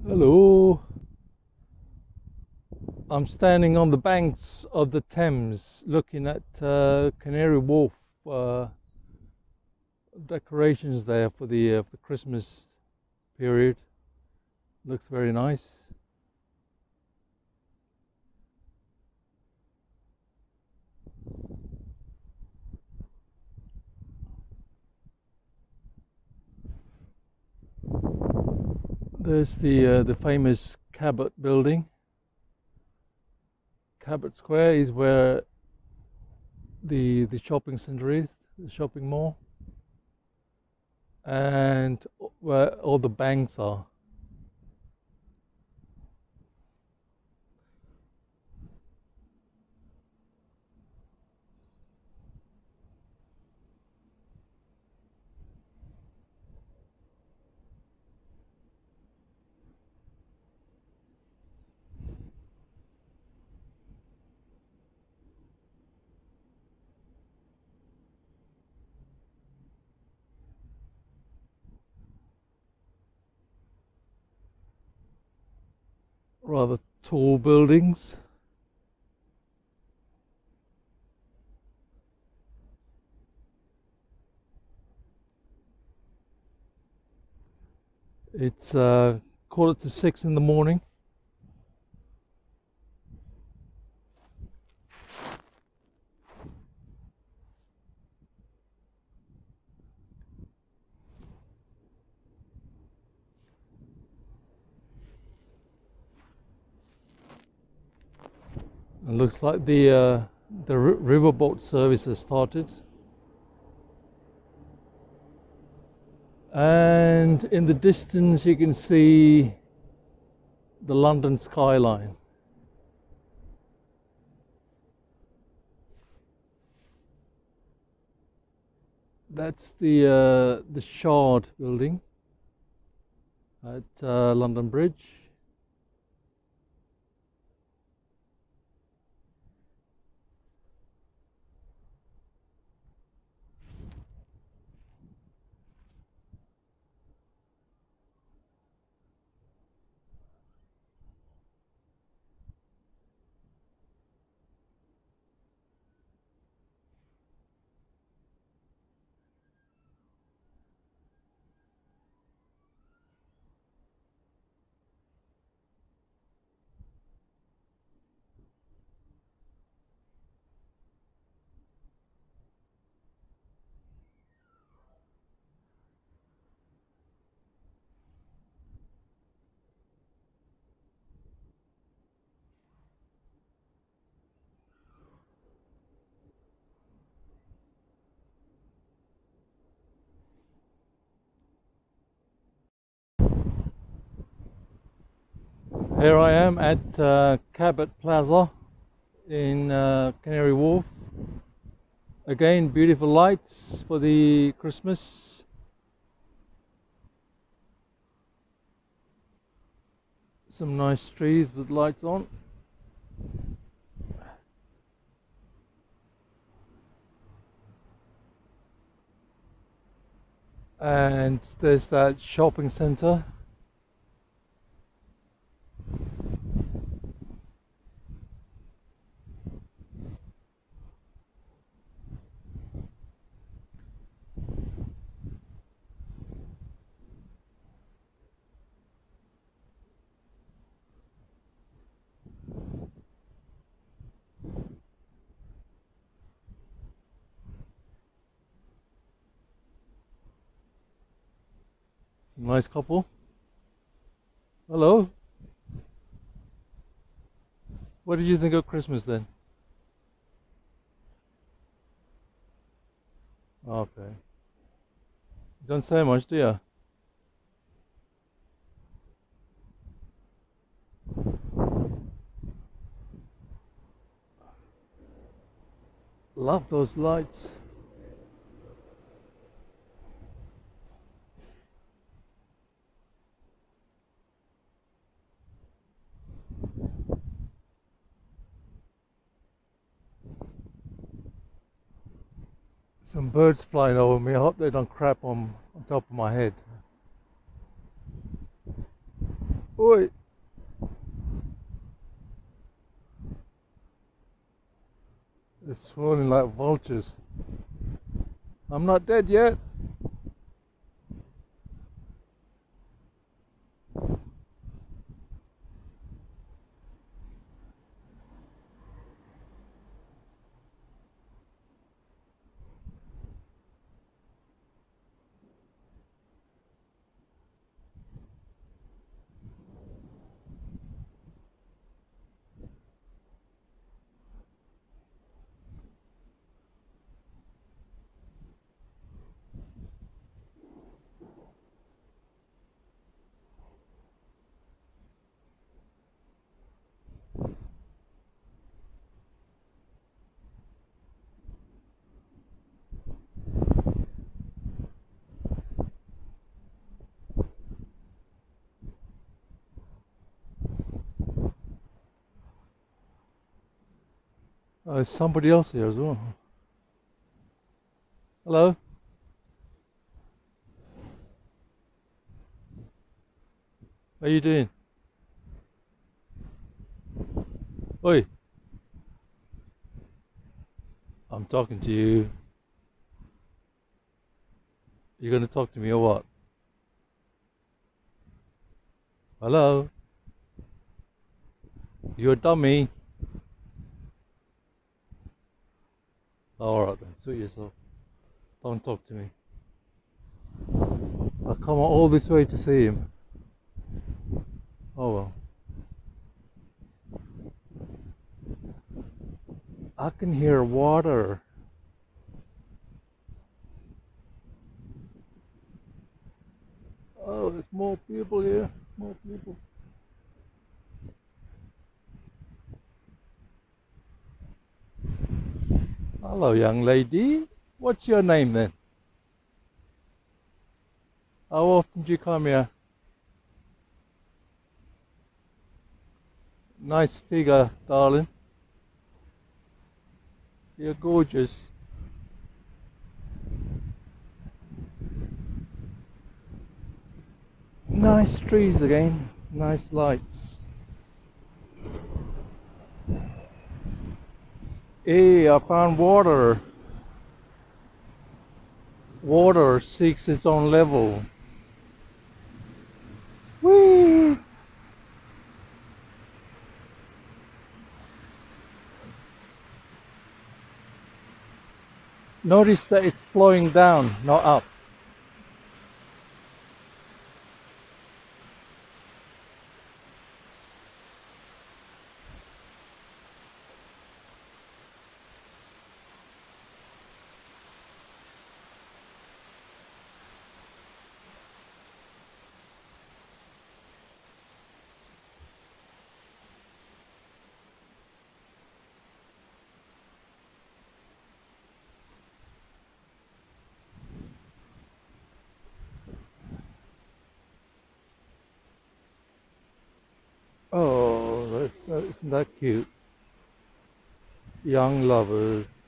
Hello, I'm standing on the banks of the Thames looking at Canary Wharf decorations there for the Christmas period. Looks very nice. There's the famous Cabot building. Cabot Square is where the shopping centre is, the shopping mall, and where all the banks are. Rather tall buildings. It's 5:45 in the morning. It looks like the riverboat service has started, and in the distance you can see the London Skyline. That's the Shard building at London Bridge. Here I am at Cabot Plaza in Canary Wharf. Again, beautiful lights for the Christmas. Some nice trees with lights on. And there's that shopping centre. Nice couple. Hello. What did you think of Christmas then? Okay. Don't say much, do you? Love those lights. Some birds flying over me. I hope they don't crap on top of my head. Oi! They're swarming like vultures. I'm not dead yet. Oh, there's somebody else here as well. Hello? How you doing? Oi! I'm talking to you. You gonna talk to me or what? Hello? You a dummy? Alright then, suit yourself. Don't talk to me. I come all this way to see him. Oh well. I can hear water. Oh, there's more people here. More people. Hello, young lady. What's your name then? How often do you come here? Nice figure, darling. You're gorgeous. Nice trees again. Nice lights. Hey, I found water. Water seeks its own level. Whee! Notice that it's flowing down, not up. Oh, isn't that cute? Young lovers.